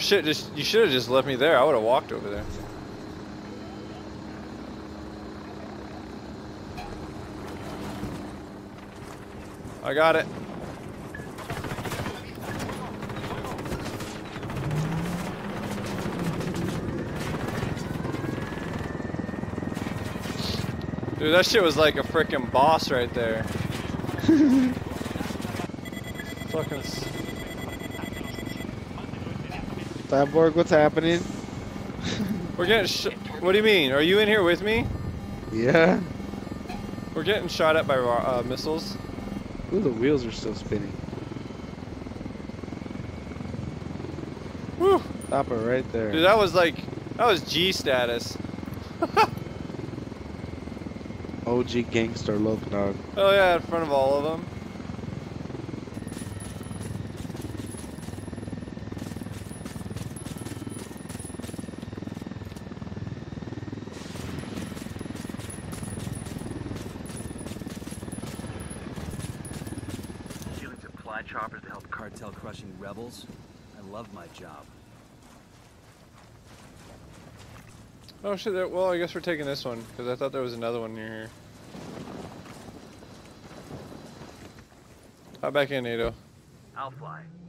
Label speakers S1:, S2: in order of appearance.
S1: shit, you should have just left me there. I would have walked over there. I got it. Dude, that shit was like a freaking boss right there. Fucking.
S2: Cyborg, what's happening?
S1: We're getting what do you mean? Are you in here with me?
S2: Yeah.
S1: We're getting shot at by missiles.
S2: Ooh, the wheels are still spinning.
S1: Whew.
S2: Stop it right there.
S1: Dude, that was G status.
S2: OG gangster look, dog.
S1: Oh yeah, in front of all of them.
S3: Shooting supply choppers to help cartel crushing rebels. I love my job.
S1: Oh shit, well I guess we're taking this one, because I thought there was another one near here. Hop back in, NATO.
S3: I'll fly.